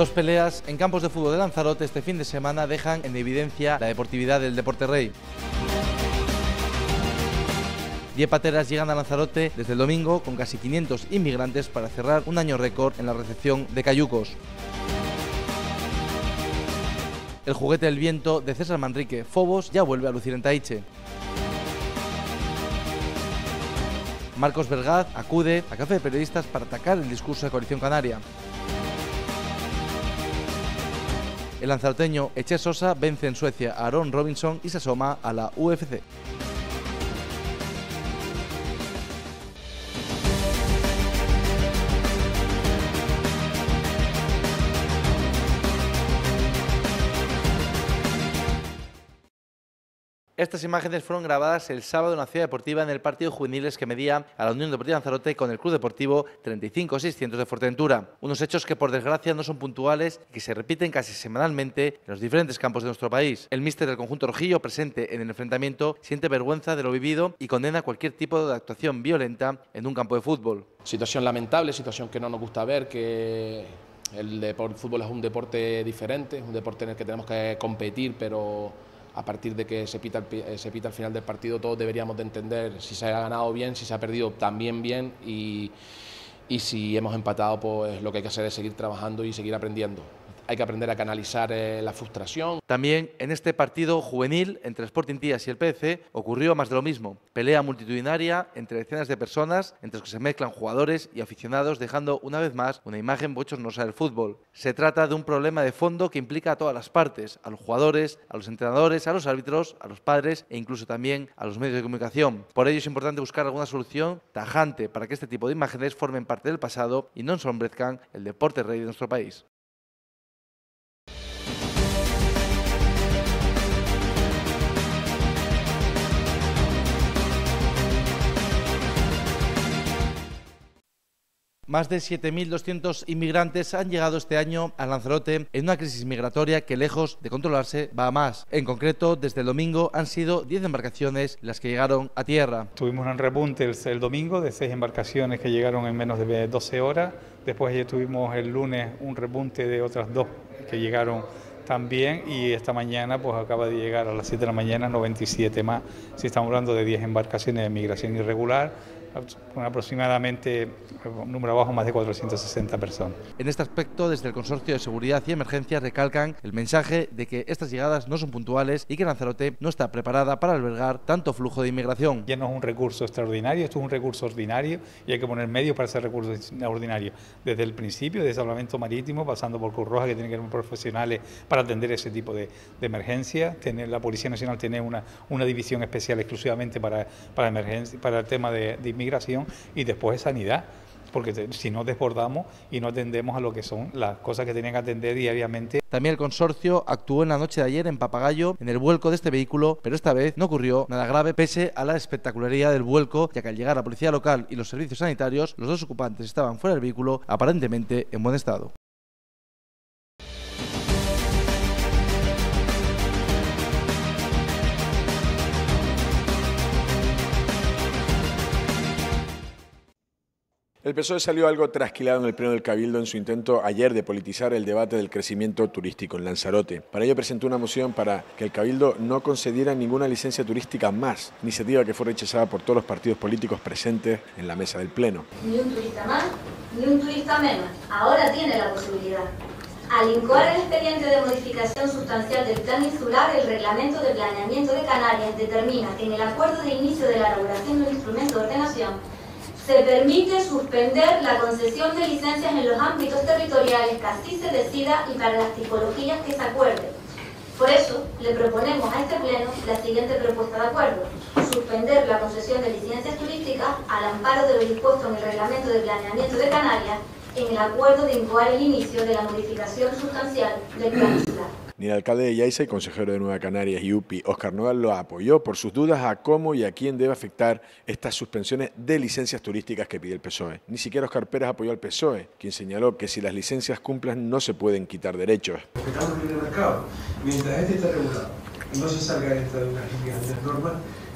Dos peleas en campos de fútbol de Lanzarote este fin de semana dejan en evidencia la deportividad del deporte rey. 10 pateras llegan a Lanzarote desde el domingo con casi 500 inmigrantes para cerrar un año récord en la recepción de cayucos. El juguete del viento de César Manrique, Fobos, ya vuelve a lucir en Taiche. Marcos Vergaz acude a café de periodistas para atacar el discurso de Coalición Canaria. El lanzaroteño Eche Sosa vence en Suecia a Aaron Robinson y se asoma a la UFC. Estas imágenes fueron grabadas el sábado en la ciudad deportiva en el partido de juveniles que medía a la Unión Deportiva Lanzarote con el Club Deportivo 35-600 de Fuerteventura. Unos hechos que por desgracia no son puntuales y que se repiten casi semanalmente en los diferentes campos de nuestro país. El míster del conjunto rojillo presente en el enfrentamiento siente vergüenza de lo vivido y condena cualquier tipo de actuación violenta en un campo de fútbol. Situación lamentable, situación que no nos gusta ver, que el fútbol es un deporte diferente, es un deporte en el que tenemos que competir, pero a partir de que se pita al final del partido todos deberíamos de entender si se ha ganado bien, si se ha perdido también bien y si hemos empatado, pues lo que hay que hacer es seguir trabajando y seguir aprendiendo. Hay que aprender a canalizar la frustración. También en este partido juvenil entre Sporting Tías y el PDC ocurrió más de lo mismo. Pelea multitudinaria entre decenas de personas, entre los que se mezclan jugadores y aficionados, dejando una vez más una imagen bochornosa del fútbol. Se trata de un problema de fondo que implica a todas las partes, a los jugadores, a los entrenadores, a los árbitros, a los padres e incluso también a los medios de comunicación. Por ello es importante buscar alguna solución tajante para que este tipo de imágenes formen parte del pasado y no ensombrezcan el deporte rey de nuestro país. Más de 7.200 inmigrantes han llegado este año a Lanzarote en una crisis migratoria que, lejos de controlarse, va a más. En concreto, desde el domingo han sido 10 embarcaciones las que llegaron a tierra. Tuvimos un repunte el domingo de 6 embarcaciones que llegaron en menos de 12 horas. Después ya tuvimos el lunes un repunte de otras 2 que llegaron también, y esta mañana pues acaba de llegar a las 7 de la mañana 97 más. Si estamos hablando de 10 embarcaciones de migración irregular, con aproximadamente un número bajo más de 460 personas. En este aspecto, desde el Consorcio de Seguridad y Emergencias recalcan el mensaje de que estas llegadas no son puntuales y que Lanzarote no está preparada para albergar tanto flujo de inmigración. Ya no es un recurso extraordinario, esto es un recurso ordinario y hay que poner medios para ese recurso ordinario. Desde el principio, desde Salvamento Marítimo, pasando por Cruz Roja, que tiene que ser profesionales para atender ese tipo de emergencias. La Policía Nacional tiene una división especial exclusivamente para emergencia, para el tema de inmigración, y después sanidad, porque si no desbordamos y no atendemos a lo que son las cosas que tienen que atender diariamente. También el consorcio actuó en la noche de ayer en Papagayo en el vuelco de este vehículo, pero esta vez no ocurrió nada grave pese a la espectacularidad del vuelco, ya que al llegar la policía local y los servicios sanitarios, los dos ocupantes estaban fuera del vehículo aparentemente en buen estado. El PSOE salió algo trasquilado en el pleno del Cabildo en su intento ayer de politizar el debate del crecimiento turístico en Lanzarote. Para ello presentó una moción para que el Cabildo no concediera ninguna licencia turística más, iniciativa que fue rechazada por todos los partidos políticos presentes en la mesa del pleno. Ni un turista más, ni un turista menos. Ahora tiene la posibilidad. Al incoar el expediente de modificación sustancial del Plan Insular, el Reglamento de Planeamiento de Canarias determina que en el acuerdo de inicio de la elaboración de un instrumento de ordenación se permite suspender la concesión de licencias en los ámbitos territoriales que así se decida y para las tipologías que se acuerden. Por eso, le proponemos a este Pleno la siguiente propuesta de acuerdo: suspender la concesión de licencias turísticas al amparo de lo dispuesto en el Reglamento de Planeamiento de Canarias en el acuerdo de incoar el inicio de la modificación sustancial del Plan Insular. Ni el alcalde de Yaiza y consejero de Nueva Canarias y UPI, Óscar Nogal, lo apoyó por sus dudas a cómo y a quién debe afectar estas suspensiones de licencias turísticas que pide el PSOE. Ni siquiera Óscar Pérez apoyó al PSOE, quien señaló que si las licencias cumplen no se pueden quitar derechos. Respetamos el libre mercado. Mientras este está regulado y no se salga de unas grandes normas,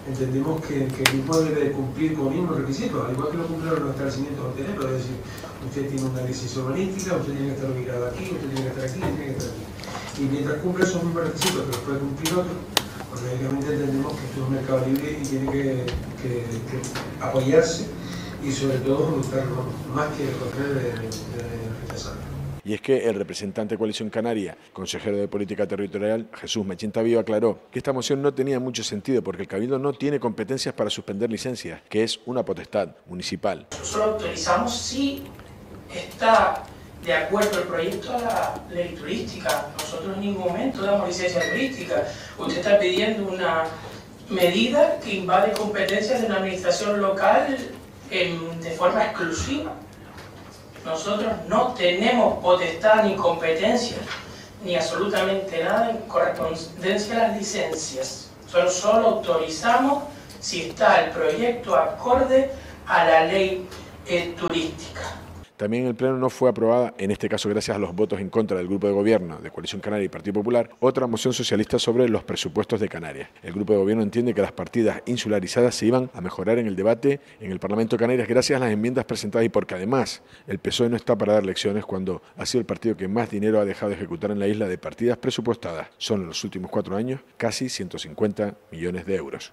entendemos que el grupo debe cumplir con mismos requisitos, al igual que lo cumplieron los establecimientos hoteleros, es decir, usted tiene una licencia urbanística, usted tiene que estar ubicado aquí, usted tiene que estar aquí, usted tiene que estar aquí. Y mientras cumple esos mismos requisitos, pero puede cumplir otros, pues lógicamente entendemos que esto es un mercado libre y tiene que apoyarse y sobre todo luchar más que el contrario de rechazar. Y es que el representante de Coalición Canaria, consejero de Política Territorial, Jesús Machín Tavío, aclaró que esta moción no tenía mucho sentido porque el Cabildo no tiene competencias para suspender licencias, que es una potestad municipal. Solo autorizamos si está de acuerdo el proyecto a la ley turística. Nosotros en ningún momento damos licencia turística. Usted está pidiendo una medida que invade competencias de una administración local de forma exclusiva. Nosotros no tenemos potestad ni competencia, ni absolutamente nada en correspondencia a las licencias. Solo autorizamos si está el proyecto acorde a la ley turística. También el Pleno no fue aprobada, en este caso gracias a los votos en contra del Grupo de Gobierno de Coalición Canaria y Partido Popular, otra moción socialista sobre los presupuestos de Canarias. El Grupo de Gobierno entiende que las partidas insularizadas se iban a mejorar en el debate en el Parlamento de Canarias gracias a las enmiendas presentadas y porque además el PSOE no está para dar lecciones cuando ha sido el partido que más dinero ha dejado de ejecutar en la isla de partidas presupuestadas. Son en los últimos 4 años casi 150 millones de euros.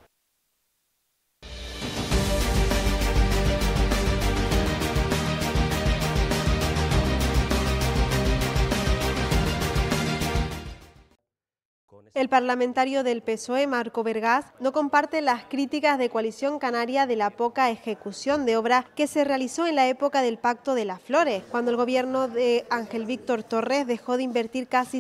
El parlamentario del PSOE, Marco Vergás, no comparte las críticas de Coalición Canaria de la poca ejecución de obra que se realizó en la época del Pacto de las Flores, cuando el gobierno de Ángel Víctor Torres dejó de invertir casi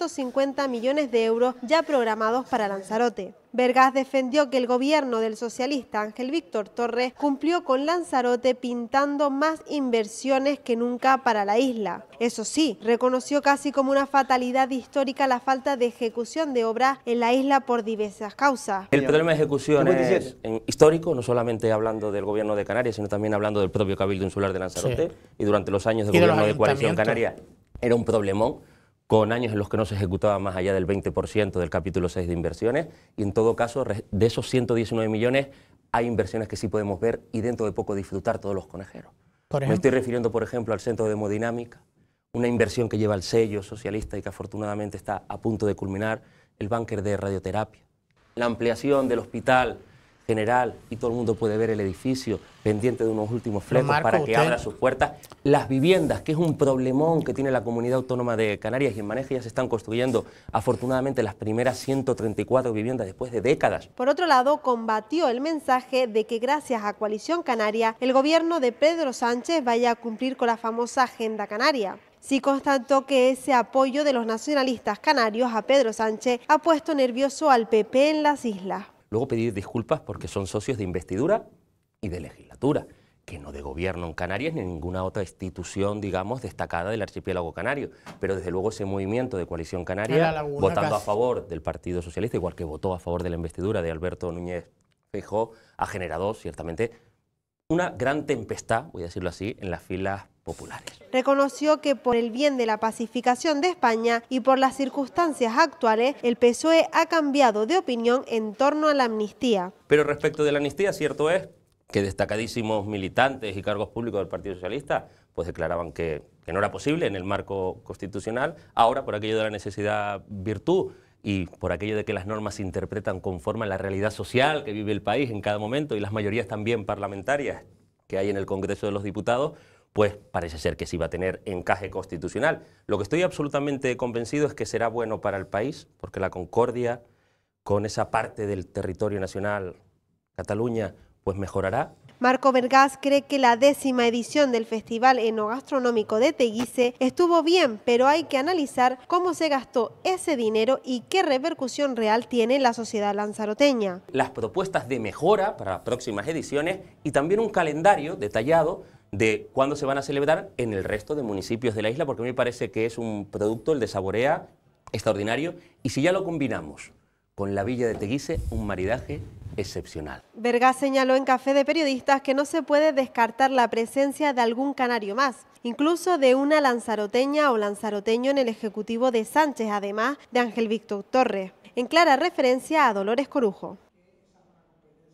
150 millones de euros ya programados para Lanzarote. Vergás defendió que el gobierno del socialista Ángel Víctor Torres cumplió con Lanzarote pintando más inversiones que nunca para la isla. Eso sí, reconoció casi como una fatalidad histórica la falta de ejecución de obra en la isla por diversas causas. El problema de ejecución es histórico, no solamente hablando del gobierno de Canarias, sino también hablando del propio Cabildo Insular de Lanzarote, sí. Y durante los años del gobierno de Coalición Canaria era un problemón, con años en los que no se ejecutaba más allá del 20% del capítulo 6 de inversiones, y en todo caso, de esos 119 millones, hay inversiones que sí podemos ver y dentro de poco disfrutar todos los conejeros. Me estoy refiriendo, por ejemplo, al Centro de Hemodinámica, una inversión que lleva el sello socialista y que afortunadamente está a punto de culminar, el búnker de radioterapia, la ampliación del Hospital General, y todo el mundo puede ver el edificio pendiente de unos últimos flecos para que abra sus puertas. Las viviendas, que es un problemón que tiene la Comunidad Autónoma de Canarias y en Maneja ya se están construyendo afortunadamente las primeras 134 viviendas después de décadas. Por otro lado, combatió el mensaje de que gracias a Coalición Canaria el gobierno de Pedro Sánchez vaya a cumplir con la famosa Agenda Canaria. Sí constató que ese apoyo de los nacionalistas canarios a Pedro Sánchez ha puesto nervioso al PP en las islas. Luego pedir disculpas porque son socios de investidura y de legislatura, que no de gobierno en Canarias ni en ninguna otra institución, digamos, destacada del archipiélago canario. Pero desde luego ese movimiento de Coalición Canaria, votando a favor del Partido Socialista, igual que votó a favor de la investidura de Alberto Núñez Feijóo, ha generado ciertamente una gran tempestad, voy a decirlo así, en las filas populares. Reconoció que por el bien de la pacificación de España y por las circunstancias actuales, el PSOE ha cambiado de opinión en torno a la amnistía. Pero respecto de la amnistía, cierto es que destacadísimos militantes y cargos públicos del Partido Socialista pues declaraban que no era posible en el marco constitucional. Ahora, por aquello de la necesidad virtud y por aquello de que las normas se interpretan conforme a la realidad social que vive el país en cada momento y las mayorías también parlamentarias que hay en el Congreso de los Diputados, pues parece ser que sí va a tener encaje constitucional. Lo que estoy absolutamente convencido es que será bueno para el país, porque la concordia con esa parte del territorio nacional, Cataluña, pues mejorará. Marco Vergás cree que la 10ª edición del Festival Enogastronómico de Teguise estuvo bien, pero hay que analizar cómo se gastó ese dinero y qué repercusión real tiene en la sociedad lanzaroteña. Las propuestas de mejora para las próximas ediciones y también un calendario detallado de cuándo se van a celebrar en el resto de municipios de la isla, porque a mí me parece que es un producto, el de Saborea, extraordinario, y si ya lo combinamos con la villa de Teguise, un maridaje excepcional. Vergás señaló en Café de Periodistas que no se puede descartar la presencia de algún canario más, incluso de una lanzaroteña o lanzaroteño en el ejecutivo de Sánchez, además de Ángel Víctor Torres, en clara referencia a Dolores Corujo.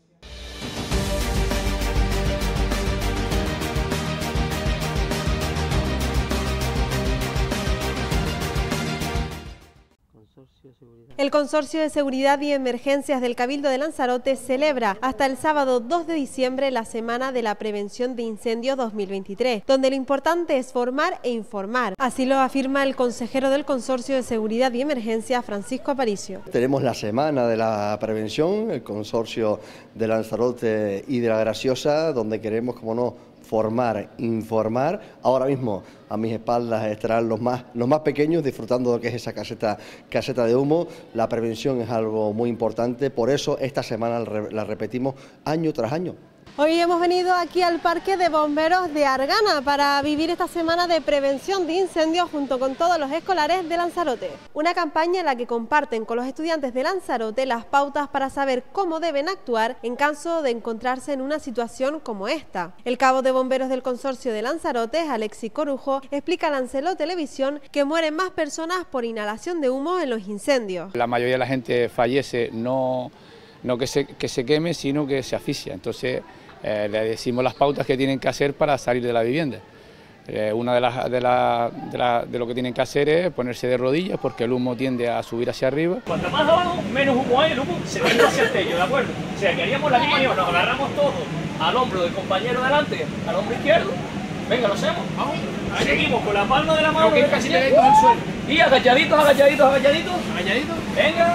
El Consorcio de Seguridad y Emergencias del Cabildo de Lanzarote celebra hasta el sábado 2 de diciembre la Semana de la Prevención de Incendios 2023, donde lo importante es formar e informar. Así lo afirma el consejero del Consorcio de Seguridad y Emergencias, Francisco Aparicio. Tenemos la Semana de la Prevención, el Consorcio de Lanzarote y de La Graciosa, donde queremos, como no, formar, informar. Ahora mismo a mis espaldas estarán los más pequeños disfrutando de lo que es esa caseta de humo. La prevención es algo muy importante, por eso esta semana la repetimos año tras año. Hoy hemos venido aquí al Parque de Bomberos de Argana para vivir esta semana de prevención de incendios junto con todos los escolares de Lanzarote. Una campaña en la que comparten con los estudiantes de Lanzarote las pautas para saber cómo deben actuar en caso de encontrarse en una situación como esta. El cabo de bomberos del Consorcio de Lanzarote, Alexis Corujo, explica a Lancelot Televisión que mueren más personas por inhalación de humo en los incendios. La mayoría de la gente fallece no que se queme, sino que se asfixia. Entonces le decimos las pautas que tienen que hacer para salir de la vivienda. Una de lo que tienen que hacer es ponerse de rodillas, porque el humo tiende a subir hacia arriba. Cuanto más abajo, menos humo hay, el humo se va hacia el techo, ¿de acuerdo? O sea, que haríamos la misma maniobra, nos agarramos todos al hombro del compañero delante, al hombro izquierdo. Venga, lo hacemos, vamos. Seguimos con la palma de la mano casi pegaditos al suelo. Y agachaditos, agachaditos, agachaditos. Agachaditos. Venga.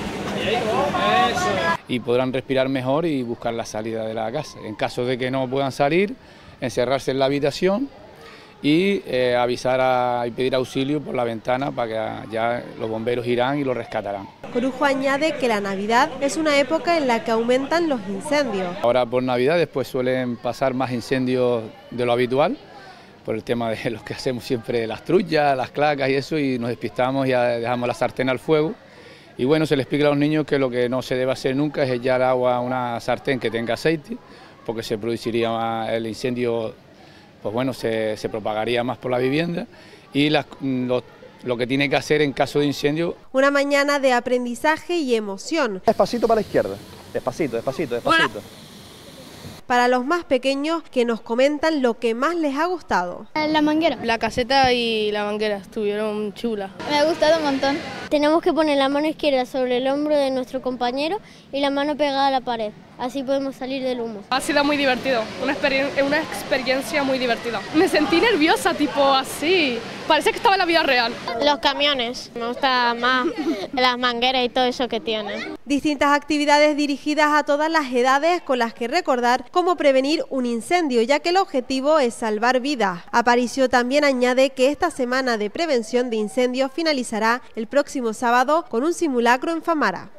Eso. Y podrán respirar mejor y buscar la salida de la casa. En caso de que no puedan salir, encerrarse en la habitación y avisar y pedir auxilio por la ventana para que ya los bomberos irán y lo rescatarán. Corujo añade que la Navidad es una época en la que aumentan los incendios. Ahora por Navidad después suelen pasar más incendios de lo habitual, por el tema de los que hacemos siempre, las trullas, las clacas y eso, y nos despistamos y dejamos la sartén al fuego. Y bueno, se les explica a los niños que lo que no se debe hacer nunca es echar agua a una sartén que tenga aceite, porque se produciría el incendio, pues bueno, se propagaría más por la vivienda, y lo que tiene que hacer en caso de incendio. Una mañana de aprendizaje y emoción. Despacito para la izquierda, despacito, despacito, despacito. Para los más pequeños que nos comentan lo que más les ha gustado. La manguera. La caseta y la manguera estuvieron chulas. Me ha gustado un montón. Tenemos que poner la mano izquierda sobre el hombro de nuestro compañero y la mano pegada a la pared. Así podemos salir del humo. Ha sido muy divertido, una experiencia muy divertida. Me sentí nerviosa, tipo así. Parece que estaba en la vida real. Los camiones, me gusta más las mangueras y todo eso que tienen. Distintas actividades dirigidas a todas las edades con las que recordar cómo prevenir un incendio, ya que el objetivo es salvar vidas. Aparicio también añade que esta semana de prevención de incendios finalizará el próximo sábado con un simulacro en Famara.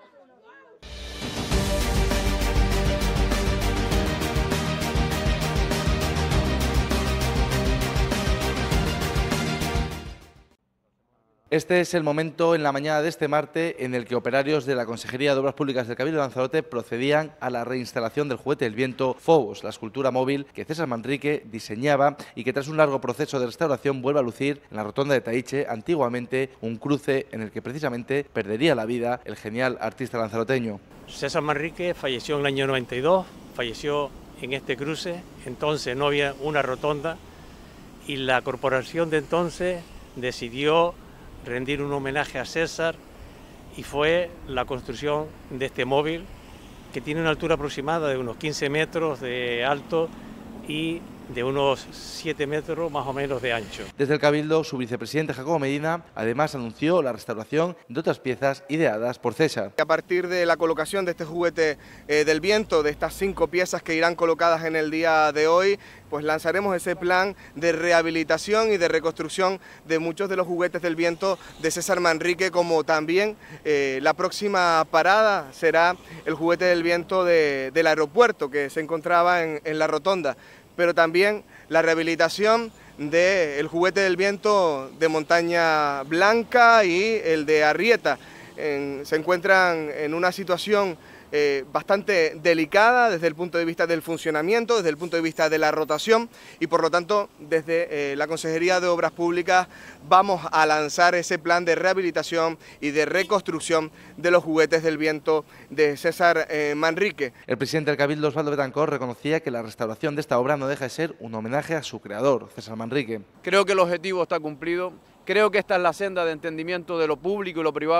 Este es el momento en la mañana de este martes en el que operarios de la Consejería de Obras Públicas del Cabildo de Lanzarote procedían a la reinstalación del juguete del viento Phobos, la escultura móvil que César Manrique diseñaba y que tras un largo proceso de restauración vuelve a lucir en la rotonda de Taiche, antiguamente un cruce en el que precisamente perdería la vida el genial artista lanzaroteño. César Manrique falleció en el año 92, falleció en este cruce, entonces no había una rotonda y la corporación de entonces decidió rendir un homenaje a César y fue la construcción de este móvil que tiene una altura aproximada de unos 15 metros de alto y de unos 7 metros más o menos de ancho. Desde el Cabildo, su vicepresidente Jacobo Medina además anunció la restauración de otras piezas ideadas por César. A partir de la colocación de este juguete del viento, de estas 5 piezas que irán colocadas en el día de hoy, pues lanzaremos ese plan de rehabilitación y de reconstrucción de muchos de los juguetes del viento de César Manrique, como también la próxima parada será el juguete del viento del aeropuerto que se encontraba en la rotonda, pero también la rehabilitación del juguete del viento de Montaña Blanca y el de Arrieta. Se encuentran en una situación bastante delicada desde el punto de vista del funcionamiento, desde el punto de vista de la rotación, y por lo tanto desde la Consejería de Obras Públicas vamos a lanzar ese plan de rehabilitación y de reconstrucción de los juguetes del viento de César Manrique. El presidente del Cabildo, Osvaldo Betancor, reconocía que la restauración de esta obra no deja de ser un homenaje a su creador, César Manrique. Creo que el objetivo está cumplido, creo que esta es la senda de entendimiento de lo público y lo privado,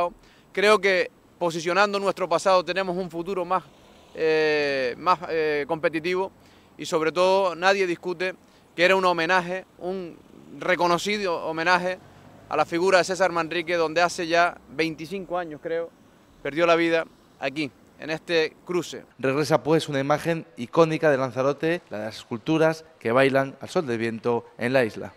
Creo que posicionando nuestro pasado tenemos un futuro más competitivo y sobre todo nadie discute que era un homenaje, un reconocido homenaje a la figura de César Manrique, donde hace ya 25 años creo perdió la vida aquí, en este cruce. Regresa pues una imagen icónica de Lanzarote, la de las esculturas que bailan al sol del viento en la isla.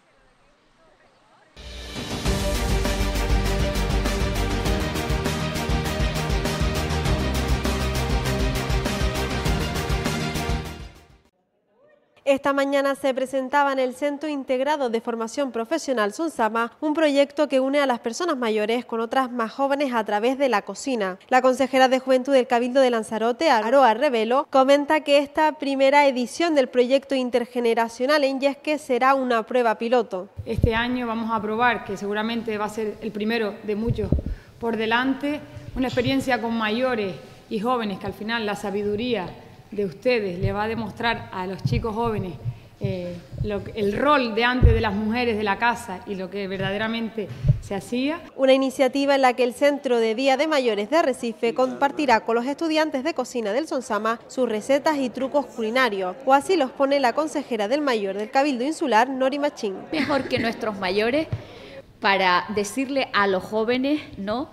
Esta mañana se presentaba en el Centro Integrado de Formación Profesional Sonsama un proyecto que une a las personas mayores con otras más jóvenes a través de la cocina. La consejera de Juventud del Cabildo de Lanzarote, Aroa Revelo, comenta que esta primera edición del proyecto intergeneracional en Yesque será una prueba piloto. Este año vamos a probar, que seguramente va a ser el primero de muchos por delante, una experiencia con mayores y jóvenes que al final la sabiduría de ustedes le va a demostrar a los chicos jóvenes el rol de antes de las mujeres de la casa y lo que verdaderamente se hacía. Una iniciativa en la que el Centro de Día de Mayores de Arrecife compartirá con los estudiantes de cocina del Sonsama sus recetas y trucos culinarios, o así los pone la consejera del Mayor del Cabildo Insular, Nori Machín. Mejor que nuestros mayores para decirle a los jóvenes, ¿no?,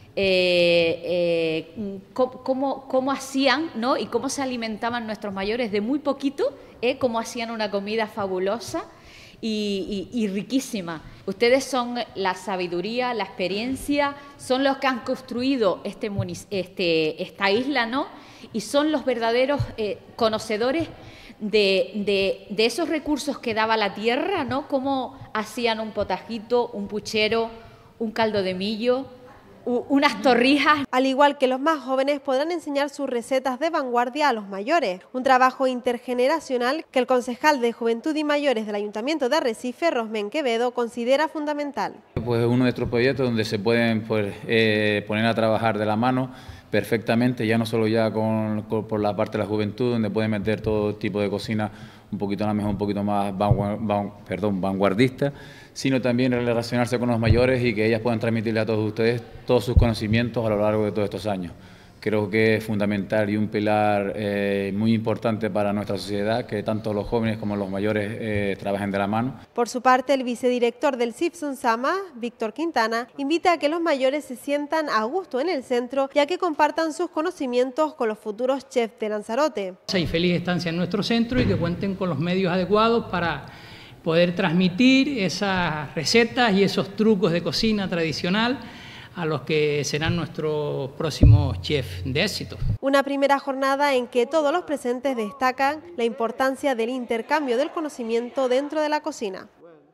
cómo hacían, ¿no?, y cómo se alimentaban nuestros mayores de muy poquito, cómo hacían una comida fabulosa y riquísima. Ustedes son la sabiduría, la experiencia, son los que han construido esta isla, ¿no?, y son los verdaderos conocedores de esos recursos que daba la tierra, ¿no?, cómo hacían un potajito, un puchero, un caldo de millo, unas torrijas. Al igual que los más jóvenes podrán enseñar sus recetas de vanguardia a los mayores, un trabajo intergeneracional que el concejal de Juventud y Mayores del Ayuntamiento de Arrecife, Rosmen Quevedo, considera fundamental. Pues es uno de nuestros proyectos donde se pueden poner a trabajar de la mano perfectamente, ya no solo ya por la parte de la juventud, donde pueden meter todo tipo de cocina un poquito más vanguardista, sino también relacionarse con los mayores y que ellas puedan transmitirle a todos ustedes todos sus conocimientos a lo largo de todos estos años. Creo que es fundamental y un pilar muy importante para nuestra sociedad que tanto los jóvenes como los mayores trabajen de la mano. Por su parte, el vicedirector del CIF Sonsama, Víctor Quintana, invita a que los mayores se sientan a gusto en el centro y a que compartan sus conocimientos con los futuros chefs de Lanzarote. Y feliz estancia en nuestro centro y que cuenten con los medios adecuados para poder transmitir esas recetas y esos trucos de cocina tradicional a los que serán nuestros próximos chefs de éxito. Una primera jornada en que todos los presentes destacan la importancia del intercambio del conocimiento dentro de la cocina.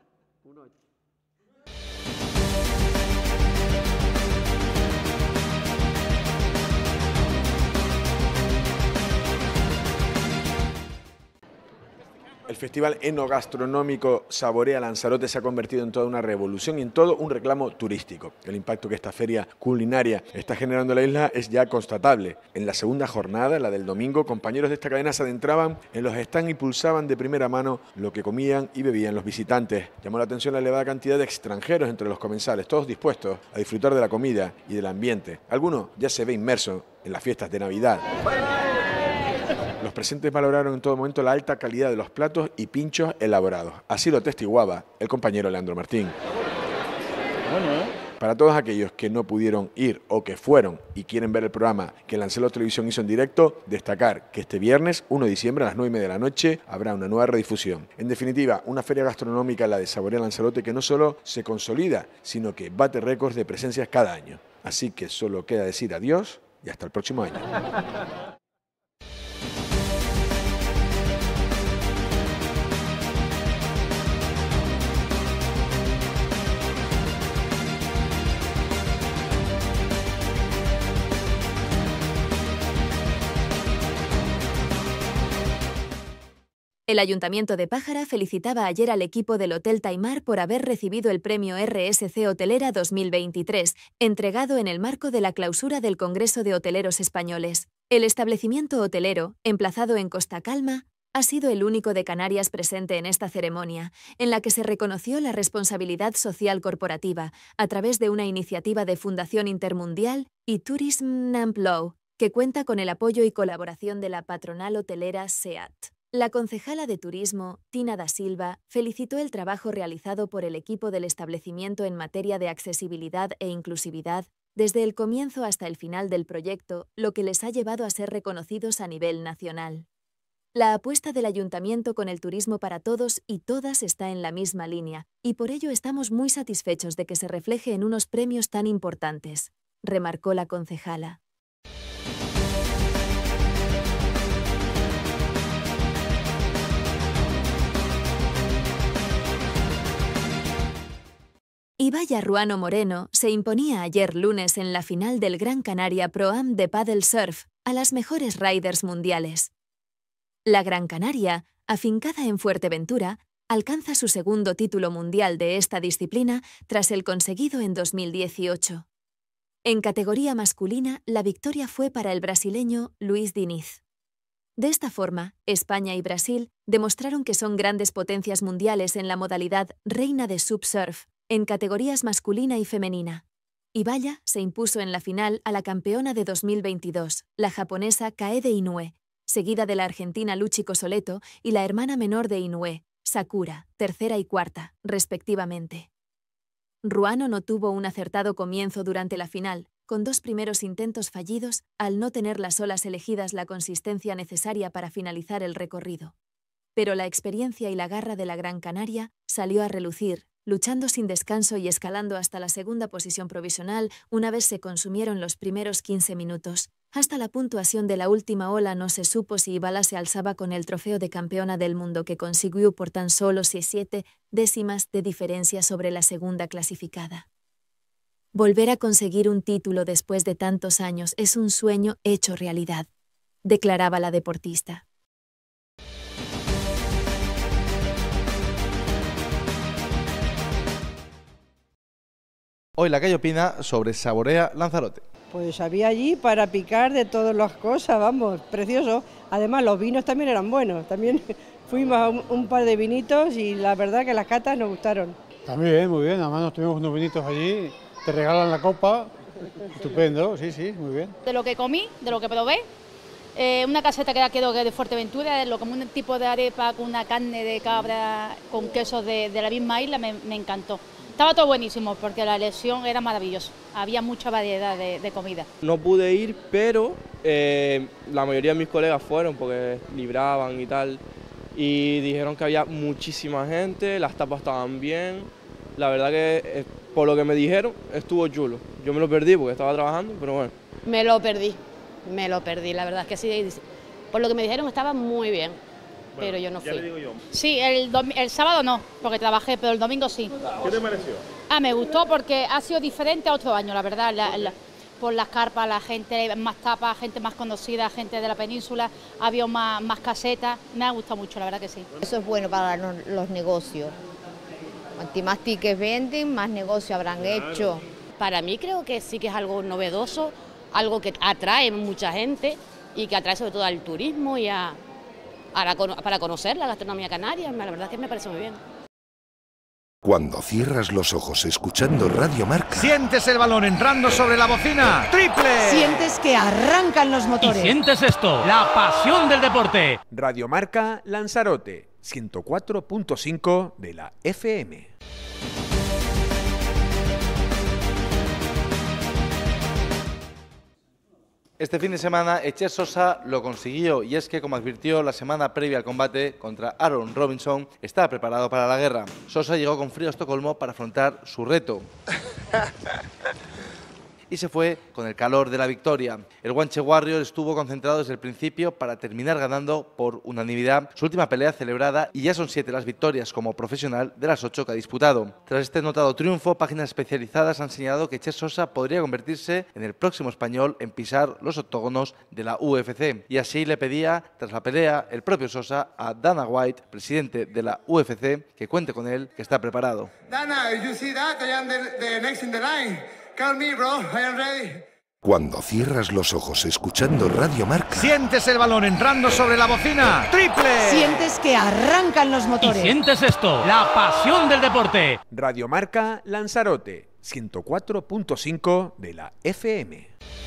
El Festival Enogastronómico Saborea Lanzarote se ha convertido en toda una revolución y en todo un reclamo turístico. El impacto que esta feria culinaria está generando en la isla es ya constatable. En la segunda jornada, la del domingo, compañeros de esta cadena se adentraban en los stands y pulsaban de primera mano lo que comían y bebían los visitantes. Llamó la atención la elevada cantidad de extranjeros entre los comensales, todos dispuestos a disfrutar de la comida y del ambiente. Algunos ya se ve inmerso en las fiestas de Navidad. Los presentes valoraron en todo momento la alta calidad de los platos y pinchos elaborados. Así lo atestiguaba el compañero Leandro Martín. Para todos aquellos que no pudieron ir o que fueron y quieren ver el programa que Lancelot Televisión hizo en directo, destacar que este viernes, 1 de diciembre, a las 9:30 de la noche, habrá una nueva redifusión. En definitiva, una feria gastronómica, la de Saborea Lanzarote, que no solo se consolida, sino que bate récords de presencias cada año. Así que solo queda decir adiós y hasta el próximo año. El Ayuntamiento de Pájara felicitaba ayer al equipo del Hotel Taimar por haber recibido el premio RSC Hotelera 2023, entregado en el marco de la clausura del Congreso de Hoteleros Españoles. El establecimiento hotelero, emplazado en Costa Calma, ha sido el único de Canarias presente en esta ceremonia, en la que se reconoció la responsabilidad social corporativa a través de una iniciativa de Fundación Intermundial y Tourism Namplau, que cuenta con el apoyo y colaboración de la patronal hotelera SEAT. La concejala de Turismo, Tina da Silva, felicitó el trabajo realizado por el equipo del establecimiento en materia de accesibilidad e inclusividad desde el comienzo hasta el final del proyecto, lo que les ha llevado a ser reconocidos a nivel nacional. La apuesta del Ayuntamiento con el turismo para todos y todas está en la misma línea, y por ello estamos muy satisfechos de que se refleje en unos premios tan importantes, remarcó la concejala. Ibaya Ruano Moreno se imponía ayer lunes en la final del Gran Canaria Pro-Am de Paddle Surf a las mejores riders mundiales. La Gran Canaria, afincada en Fuerteventura, alcanza su segundo título mundial de esta disciplina tras el conseguido en 2018. En categoría masculina, la victoria fue para el brasileño Luis Diniz. De esta forma, España y Brasil demostraron que son grandes potencias mundiales en la modalidad reina de subsurf, en categorías masculina y femenina. Ibaya se impuso en la final a la campeona de 2022, la japonesa Kaede Inoue, seguida de la argentina Luchi Cosoleto y la hermana menor de Inoue, Sakura, tercera y cuarta, respectivamente. Ruano no tuvo un acertado comienzo durante la final, con 2 primeros intentos fallidos al no tener las olas elegidas la consistencia necesaria para finalizar el recorrido. Pero la experiencia y la garra de la Gran Canaria salió a relucir, luchando sin descanso y escalando hasta la segunda posición provisional una vez se consumieron los primeros 15 minutos. Hasta la puntuación de la última ola no se supo si Ibala se alzaba con el trofeo de campeona del mundo que consiguió por tan solo 7 décimas de diferencia sobre la segunda clasificada. Volver a conseguir un título después de tantos años es un sueño hecho realidad, declaraba la deportista. Hoy la calle opina sobre Saborea Lanzarote. Pues había allí para picar de todas las cosas, vamos, precioso. Además los vinos también eran buenos, también fuimos a un par de vinitos y la verdad que las catas nos gustaron. También, muy bien, además nos tuvimos unos vinitos allí, te regalan la copa, estupendo, sí, sí, muy bien. De lo que comí, de lo que probé, una caseta que quedó de Fuerteventura, como un tipo de arepa con una carne de cabra con quesos de la misma isla, me encantó. Estaba todo buenísimo porque la elección era maravillosa, había mucha variedad de comida. No pude ir, pero la mayoría de mis colegas fueron porque libraban y tal, y dijeron que había muchísima gente, las tapas estaban bien, la verdad que por lo que me dijeron estuvo chulo. Yo me lo perdí porque estaba trabajando, pero bueno. Me lo perdí, la verdad es que sí, por lo que me dijeron estaba muy bien. Pero yo no fui. Ya le digo yo. Sí, el sábado no, porque trabajé, pero el domingo sí. ¿Qué te pareció? Me gustó porque ha sido diferente a otro año, la verdad. Por las carpas, la gente, más tapas, gente más conocida, gente de la península, había más casetas. Me ha gustado mucho, la verdad que sí. Eso es bueno para los negocios. Cuanto más tickets venden, más negocio habrán hecho. Para mí creo que sí que es algo novedoso, algo que atrae mucha gente y que atrae sobre todo al turismo y para conocer la gastronomía canaria, la verdad es que me parece muy bien. Cuando cierras los ojos escuchando Radio Marca, sientes el balón entrando sobre la bocina. ¡Triple! Sientes que arrancan los motores. Y sientes esto, la pasión del deporte. Radio Marca Lanzarote, 104.5 de la FM. Este fin de semana Etxer Sosa lo consiguió y es que, como advirtió la semana previa al combate contra Aaron Robinson, estaba preparado para la guerra. Sosa llegó con frío a Estocolmo para afrontar su reto. Y se fue con el calor de la victoria. El Guanche Warrior estuvo concentrado desde el principio para terminar ganando por unanimidad su última pelea celebrada y ya son 7 las victorias como profesional de las 8 que ha disputado. Tras este notado triunfo, páginas especializadas han señalado que Etxer Sosa podría convertirse en el próximo español en pisar los octógonos de la UFC. Y así le pedía, tras la pelea, el propio Sosa a Dana White, presidente de la UFC, que cuente con él, que está preparado. Dana, you see that? I am the next in the line. Call me, bro. I am ready. Cuando cierras los ojos escuchando Radio Marca, Sientes el balón entrando sobre la bocina. ¡Triple! Sientes que arrancan los motores. Y sientes esto, la pasión del deporte. Radio Marca Lanzarote, 104.5 de la FM.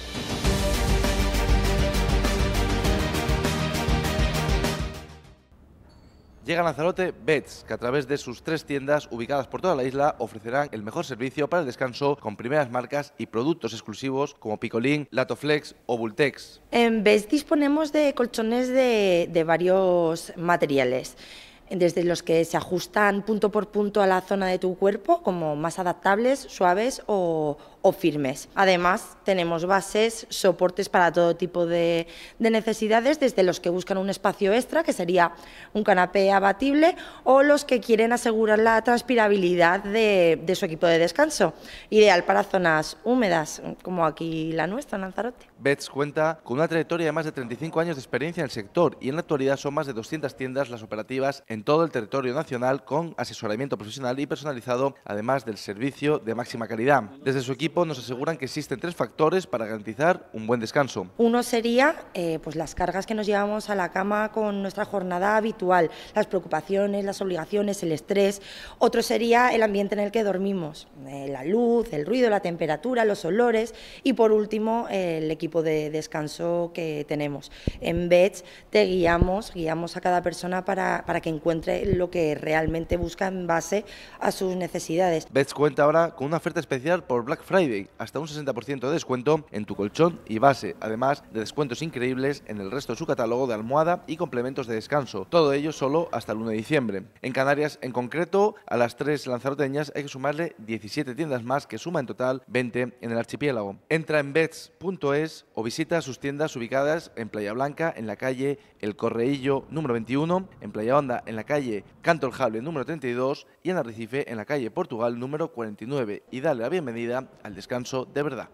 Llega a Lanzarote Bets, que a través de sus 3 tiendas ubicadas por toda la isla ofrecerán el mejor servicio para el descanso con primeras marcas y productos exclusivos como Picolín, Latoflex o Bultex. En Bets disponemos de colchones de varios materiales, desde los que se ajustan punto por punto a la zona de tu cuerpo, como más adaptables, suaves o firmes. Además, tenemos bases, soportes para todo tipo de necesidades, desde los que buscan un espacio extra, que sería un canapé abatible, o los que quieren asegurar la transpirabilidad de su equipo de descanso, ideal para zonas húmedas, como aquí la nuestra, en Lanzarote. Bets cuenta con una trayectoria de más de 35 años de experiencia en el sector y en la actualidad son más de 200 tiendas las operativas en todo el territorio nacional con asesoramiento profesional y personalizado, además del servicio de máxima calidad. Desde su equipo nos aseguran que existen 3 factores para garantizar un buen descanso. Uno sería pues las cargas que nos llevamos a la cama con nuestra jornada habitual, las preocupaciones, las obligaciones, el estrés. Otro sería el ambiente en el que dormimos, la luz, el ruido, la temperatura, los olores y por último el equipo de descanso que tenemos. En Bets te guiamos a cada persona para que encuentre lo que realmente busca en base a sus necesidades. Bets cuenta ahora con una oferta especial por Black Friday, hasta un 60% de descuento en tu colchón y base, además de descuentos increíbles en el resto de su catálogo de almohada y complementos de descanso. Todo ello solo hasta el 1 de diciembre. En Canarias, en concreto, a las 3 lanzaroteñas hay que sumarle 17 tiendas más, que suma en total 20 en el archipiélago. Entra en bets.es o visita sus tiendas ubicadas en Playa Blanca, en la calle El Correillo número 21, en Playa Honda, en la calle Canto el Jable número 32 y en Arrecife, en la calle Portugal número 49. Y dale la bienvenida al descanso de verdad.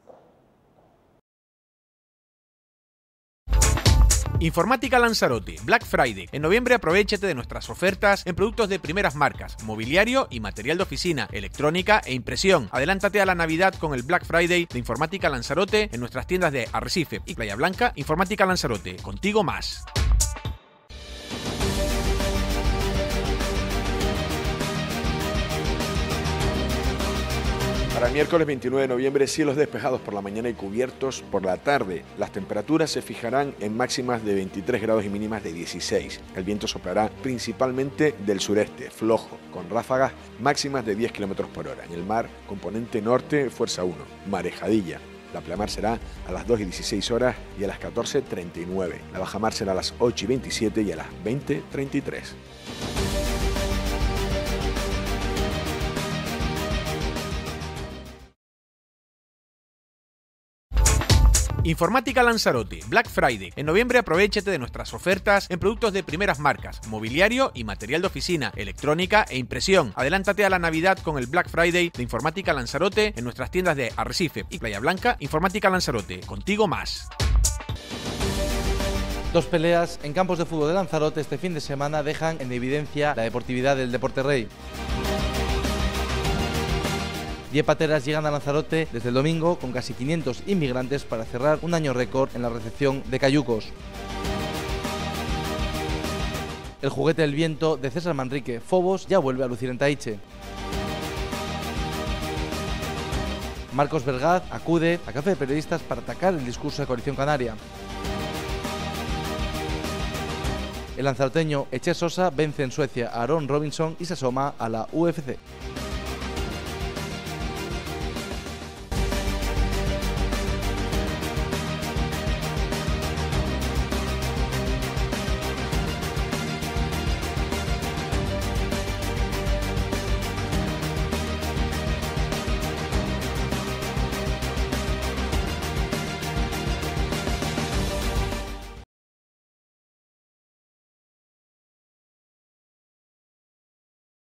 Informática Lanzarote, Black Friday. En noviembre aprovéchate de nuestras ofertas en productos de primeras marcas, mobiliario y material de oficina, electrónica e impresión. Adelántate a la Navidad con el Black Friday de Informática Lanzarote en nuestras tiendas de Arrecife y Playa Blanca. Informática Lanzarote, contigo más. Para el miércoles 29 de noviembre, cielos despejados por la mañana y cubiertos por la tarde. Las temperaturas se fijarán en máximas de 23 grados y mínimas de 16. El viento soplará principalmente del sureste, flojo, con ráfagas máximas de 10 km por hora. En el mar, componente norte, fuerza 1, marejadilla. La pleamar será a las 2:16 horas y a las 14:39. La bajamar será a las 8:27 y a las 20:33. Informática Lanzarote, Black Friday. En noviembre aprovéchate de nuestras ofertas en productos de primeras marcas, mobiliario y material de oficina, electrónica e impresión. Adelántate a la Navidad con el Black Friday de Informática Lanzarote en nuestras tiendas de Arrecife y Playa Blanca. Informática Lanzarote, contigo más. 2 peleas en campos de fútbol de Lanzarote este fin de semana dejan en evidencia la deportividad del deporte rey. 10 pateras llegan a Lanzarote desde el domingo con casi 500 inmigrantes para cerrar un año récord en la recepción de cayucos. El juguete del viento de César Manrique, Fobos, ya vuelve a lucir en Taiche. Marcos Vergaz acude a Café de Periodistas para atacar el discurso de Coalición Canaria. El lanzaroteño Eche Sosa vence en Suecia a Aaron Robinson y se asoma a la UFC.